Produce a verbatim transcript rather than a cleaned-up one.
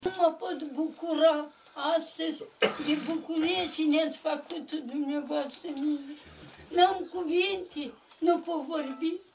Nu mă pot bucura astăzi de bucurie și ne-ați făcut dumneavoastră mine. N-am cuvinte, nu pot vorbi.